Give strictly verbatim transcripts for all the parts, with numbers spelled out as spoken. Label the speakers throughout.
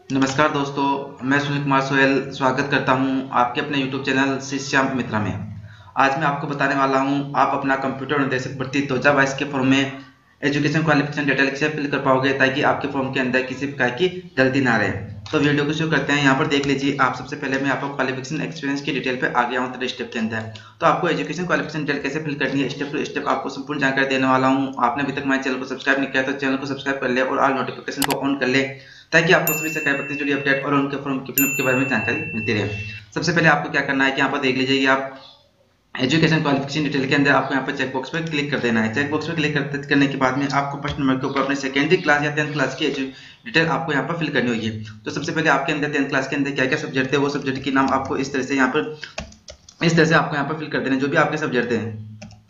Speaker 1: नमस्कार दोस्तों, मैं सुनील कुमार सोहेल स्वागत करता हूं आपके अपने यूट्यूब चैनल शिष्याम मित्रा में। आज मैं आपको बताने वाला हूं आप अपना कंप्यूटर निर्देशक भर्ती दो हज़ार बाईस के फॉर्म में एजुकेशन क्वालिफिकेशन डिटेल कैसे फिल कर पाओगे ताकि आपके फॉर्म के अंदर किसी प्रकार की गलती ना रहे। तो वीडियो को शुरू करते हैं। यहाँ पर देख लीजिए आप। सबसे पहले मैं आपको क्वालिफिकेशन एक्सपीरियंस की डिटेल पे आ गया हूँ। थर्ड स्टेप के अंदर तो आपको एजुकेशन क्वालिफिकेशन डिटेल कैसे फिल करनी है स्टेप टू स्टेप आपको संपूर्ण जानकारी देने वाला हूँ। आपने अभी तक हमारे चैनल को सब्सक्राइब नहीं किया तो चैनल को सब्सक्राइब कर ले और ऑल नोटिफिकेशन को ऑन कर ले ताकि आपको सभी सरकारी भर्ती जुड़ी अपडेट और उनके फॉर्म की फिलअप के बारे में जानकारी मिलती रहे। सबसे पहले आपको क्या करना है कि यहाँ पर देख लीजिए आप एजुकेशन क्वालिफिकेशन डिटेल के अंदर आपको यहाँ पर चेक बॉक्स पर क्लिक कर देना है। चेक बॉक्स पर क्लिक करने के बाद में आपको फर्स्ट नंबर के ऊपर अपने सेकेंडरी क्लास या टेंथ क्लास की डिटेल आपको यहाँ पर फिल करनी होगी। तो सबसे पहले आपके अंदर टेंथ क्लास के अंदर क्या क्या सब्जेक्ट है वो सब्जेक्ट के नाम आपको इस तरह से यहाँ पर इस तरह से आपको यहाँ पर फिल कर देना है। जो भी आपके सब्जेक्ट हैं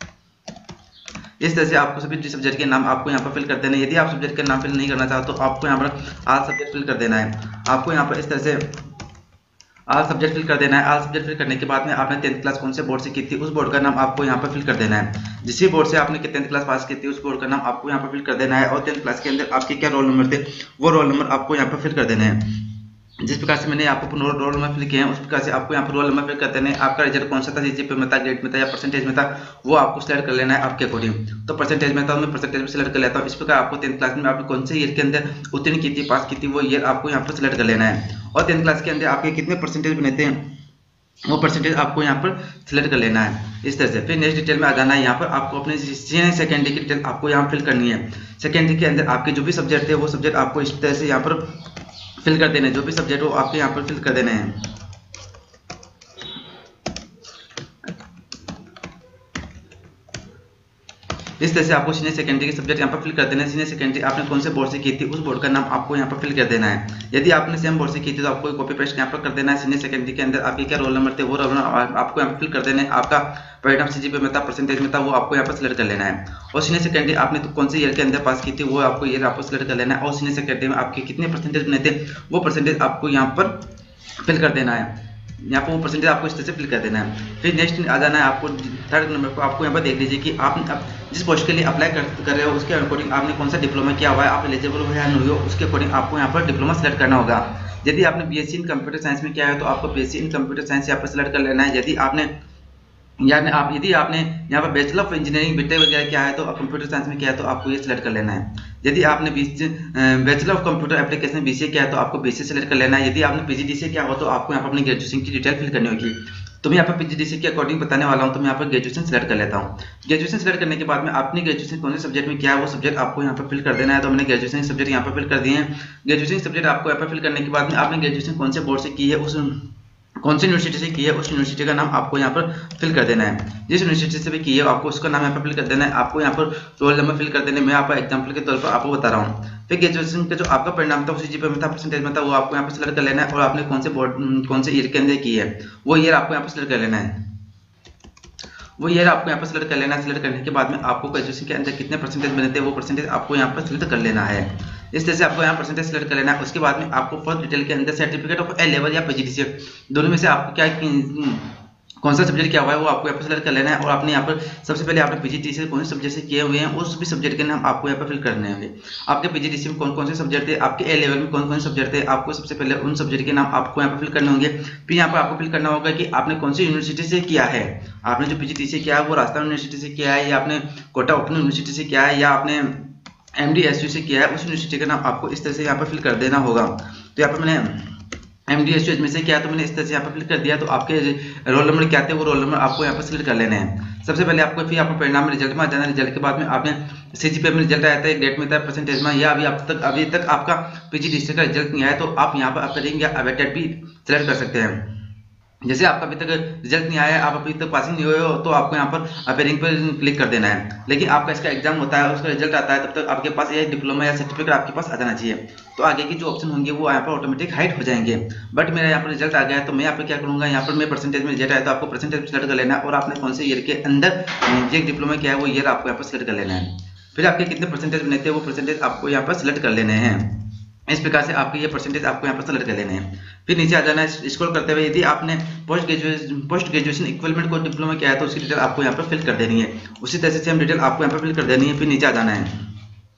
Speaker 1: इस तरह से आपको सभी सब्जेक्ट के नाम आपको यहाँ पर फिल कर देना है। यदि आप सब्जेक्ट का नाम फिल नहीं करना चाहते तो आपको यहाँ पर आल सब्जेक्ट फिल कर देना है। आपको यहाँ पर इस तरह से आल सब्जेक्ट फिल कर देना है। आल सब्जेक्ट फिल करने के बाद में आपने टेंथ क्लास कौन से बोर्ड से की थी उस बोर्ड का नाम आपको यहाँ पर फिल कर देना है। जिस बोर्ड से आपने टेंथ क्लास पास की थी उस बोर्ड का नाम आपको यहाँ पर फिल कर देना है। और टेंथ क्लास के अंदर आपके क्या रोल नंबर थे वो रोल नंबर आपको यहाँ पर फिल कर देना है। जिस प्रकार से मैंने आपको रोल नंबर फिल किए हैं उस प्रकार से आपको यहाँ पर रोल नंबर फिल कर देना है। आपका रिजल्ट कौन सा था, जीपीए में था, ग्रेड में था या परसेंटेज में था, वो आपको सिलेक्ट कर लेना है आपके अकॉर्डिंग। तो परसेंटेज में था मैं परसेंटेज में सिलेक्ट कर लेता हूँ। इस प्रकार आपको टेंथ क्लास में आपने कौन से ईयर के अंदर उत्तीर्ण की थी, पास की थी, वो ईयर आपको यहाँ पर सिलेक्ट कर लेना है। और टेंथ क्लास के अंदर आपके कितने परसेंटेज बने थे वो परसेंटेज आपको यहाँ पर सिलेक्ट कर लेना है इस तरह से। फिर नेक्स्ट डिटेल में आ जाना है। यहाँ पर आपको अपने सीनियर सेकेंडरी की डिटेल आपको यहाँ फिल करनी है। सेकेंडरी के अंदर आपके जो भी सब्जेक्ट थे वो सब्जेक्ट आपको इस तरह से यहाँ पर फिल कर देना है। जो भी सब्जेक्ट हो आपके यहाँ पर फिल कर देना है। इस तरह से आपको सीनियर सेकेंडरी के सब्जेक्ट यहाँ पर फिल कर देना है। सीनियर सेकेंडरी आपने कौन से बोर्ड से की थी उस बोर्ड का नाम आपको यहाँ पर फिल कर देना है। यदि आपने सेम बोर्ड से की थी तो आपको कॉपी पेस्ट यहाँ पर कर देना है। सीनियर सेकेंडरी के अंदर आपके क्या रोल नंबर थे वो रोल नंबर आपको यहाँ पर फिल कर देना है। आपका परिणाम सीजीपीए में था, परसेंटेज में था, वो आपको यहाँ पर सिलेक्ट कर लेना है। और सीनियर सेकेंडरी आपने तो कौन से ईयर के अंदर पास की थी वो आपको ईयर आपको सिलेक्ट कर लेना है। और सीनियर सेकेंडरी में आपके कितने परसेंटेज बने थे वो परसेंटेज आपको यहाँ पर फिल कर देना है। यहाँ पर वो परसेंटेज आपको इस तरह से फिल कर देना है। फिर नेक्स्ट आ जाना है आपको थर्ड नंबर को। आपको यहाँ पर देख लीजिए कि आप जिस पोस्ट के लिए अप्लाई कर, कर रहे हो उसके अकॉर्डिंग आपने कौन सा डिप्लोमा किया हुआ है, आप एलिजिबल हो या नहीं हो उसके अकॉर्डिंग आपको यहाँ पर डिप्लोमा सेलेक्ट करना होगा। यदि आपने बीएससी इन कंप्यूटर साइंस में किया है तो आपको बीएससी इन कंप्यूटर साइंस यहाँ पर सेलेक्ट कर लेना है। यदि आपने यानी आप यदि आपने यहाँ पर बैचलर ऑफ इंजीनियरिंग बीटेक वगैरह किया है तो कंप्यूटर साइंस में किया है तो आपको ये सिलेक्ट कर लेना है। यदि आपने bachelor of computer application BCA किया है तो आपको बीसीए सिलेक्ट कर लेना है। यदि आपने पीजीडीसीए किया हो तो आपको यहाँ पर अपनी ग्रेजुएशन की डिटेल फिल करनी होगी। तो मैं यहाँ पर पीजीडीसीए के अकॉर्डिंग बताने वाला हूँ। तो मैं यहाँ पर ग्रेजुएशन सिलेक्ट कर लेता हूँ। ग्रेजुएशन सिलेक्ट करने के बाद में आपने ग्रेजुएशन कौन से सब्जेक्ट में किया है वो सब्जेक्ट आपको यहाँ पर फिल कर देना है। तो मैंने ग्रेजुएशन सब्जेक्ट यहाँ पर फिल कर दिए हैं। ग्रेजुएशन सब्जेक्ट आपको यहाँ पर फिल करने के बाद में आपने ग्रेजुएशन कौन से बोर्ड से की है उस कौन सी यूनिवर्सिटी से की है उस यूनिवर्सिटी का नाम आपको यहाँ पर फिल कर देना है। जिस यूनिवर्सिटी से भी की है आपको उसका नाम यहाँ पर फिल कर देना है। आपको यहाँ पर रोल नंबर फिल कर देना है। मैं यहाँ पर एग्जांपल के तौर पर आपको बता रहा हूँ। फिर ग्रेजुएशन का जो आपका परिणाम था उसी जीपीए में था, परसेंटेज में था, वो आपको यहाँ पर सिलेक्ट कर लेना है। और आपने कौन से बोर्ड कौन से ईयर के अंदर की है वो ईयर आपको यहाँ पर सिलेक्ट कर लेना है। वो ईयर आपको यहाँ पर सिलेक्ट कर लेना है। सिलेक्ट करने के बाद में आपको ग्रेजुएशन के अंदर कितने परसेंटेज बने थे वो परसेंटेज आपको यहाँ पर सिलेक्ट कर लेना है। इस तरह से आपको यहाँ परसेंटेज सिलेक्ट कर लेना है। उसके बाद में आपको फर्स्ट डिटेल के अंदर सर्टिफिकेट ऑफ ए लेवल या पीजीडीसीए दोनों में से आपको क्या कौन सा सब्जेक्ट क्या हुआ है वो आपको यहाँ पर सिलेक्ट कर लेना है। और आपने यहाँ पर सबसे पहले आपने पीजीडीसीए कौन से सब्जेक्ट से किए हुए हैं उस भी सब्जेक्ट के नाम आपको यहाँ पर फिल करने होंगे। आपके पीजीडीसीए में कौन कौन से सब्जेक्ट थे, आपके ए लेवल में कौन कौन से सब्जेक्ट थे, आपको सबसे पहले उन सब्जेक्ट के नाम आपको यहाँ पर फिल करने होंगे। फिर यहाँ पर आपको फिल करना होगा कि आपने कौन सी यूनिवर्सिटी से किया है। आपने जो पीजीडीसीए किया है वो राजस्थान यूनिवर्सिटी से किया है या आपने कोटा ओपन यूनिवर्सिटी से किया है या आपने एमडीएसयू से किया है, उस यूनिवर्सिटी का नाम आपको इस तरह से यहाँ पर फिल कर देना होगा। तो यहाँ पर मैंने एमडीएसयू में से किया तो मैंने इस तरह से यहाँ पर फिल कर दिया। तो आपके रोल नंबर क्या थे वो रोल नंबर आपको यहाँ पर सिलेक्ट कर लेने हैं। सबसे पहले आपको फिर आपको परिणाम में रिजल्ट में आ जाना। रिजल्ट के बाद में आपने सीजीपीए में रिजल्ट आया था, ग्रेड में था, परसेंटेज में, या अभी अब तक अभी तक आपका पीजीडीसीए का रिजल्ट नहीं आया तो आप यहाँ पर अपेयरिंग या अवेटेड भी सिलेक्ट कर सकते हैं। जैसे आपका अभी तक रिजल्ट नहीं आया, आप अभी तक पासिंग नहीं हुए हो तो आपको यहाँ पर अपेयरिंग पर क्लिक कर देना है। लेकिन आपका इसका एग्जाम होता है उसका रिजल्ट आता है तब तक आपके पास ये डिप्लोमा या सर्टिफिकेट आपके पास आ जाना चाहिए। तो आगे की जो ऑप्शन होंगे वो यहाँ पर ऑटोमेटिक हाइड हो जाएंगे। बट मेरा यहाँ पर रिजल्ट आ गया है तो मैं यहाँ पर क्या करूँगा, यहाँ पर मैं परसेंटेज में रिजल्ट आया तो आपको परसेंटेज सिलेक्ट कर लेना है। और आपने कौन से ईयर के अंदर ये डिप्लोमा किया है वो ईयर आपको यहाँ पर सिलेक्ट कर लेना है। फिर आपके कितने परसेंटेज बने थे वो परसेंटेज आपको यहाँ पर सिलेक्ट कर लेने हैं। इस प्रकार से आपके ये परसेंटेज आपको यहाँ पर सेलेक्ट कर लेने हैं। फिर नीचे आ जाना है स्क्रॉल करते हुए। यदि आपने post graduation post graduation equivalent को डिप्लोमा किया है तो उसकी डिटेल आपको यहाँ पर फिल कर देनी है। उसी तरह से सेम डिटेल आपको यहाँ पर फिल कर देनी है। फिर नीचे आ जाना है।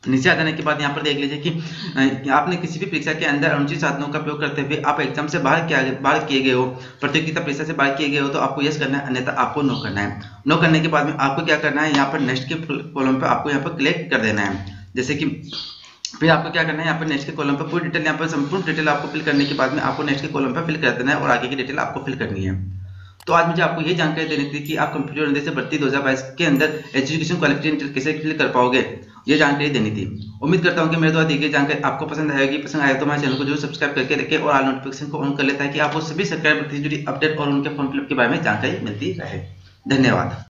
Speaker 1: नीचे आ जाने के बाद यहाँ पर देख लीजिए कि आपने किसी भी परीक्षा के अंदर अनुचित साधनों का उपयोग करते हुए आप एग्जाम से बाहर किया बाहर किए गए हो, प्रतियोगिता परीक्षा से बाहर किए गए हो, तो आपको यस करना है, अन्यथा आपको नो करना है। नो करने के बाद में आपको क्या करना है, यहाँ पर नेक्स्ट के कॉलम पर आपको यहाँ पर क्लिक कर देना है। जैसे कि फिर आपको क्या करना है, यहाँ पर नेक्स्ट के कॉलम पर पूरी डिटेल, यहाँ पर संपूर्ण डिटेल आपको फिल करने के बाद में आपको नेक्स्ट के कॉलम पर फिल कर देना है और आगे की डिटेल आपको फिल करनी है। तो आज मुझे आपको ये जानकारी देनी थी कि आप कंप्यूटर निर्देश भर्ती दो हज़ार बाईस के अंदर एजुकेशन क्वालिफिकेशन कैसे फिल कर पाओगे, ये जानकारी देनी थी। उम्मीद करता हूँ कि मेरे द्वारा दी गई जानकारी आपको पसंद आएगी। पसंद आए तो हमारे चैनल को जरूर सब्सक्राइब करके रखें और ऑल नोटिफिकेशन को ऑन कर लेता है कि आपको सभी सरकारी भर्ती से जुड़ी अपडेट और उनके फॉर्म फिलअप के बारे में जानकारी मिलती रहे। धन्यवाद।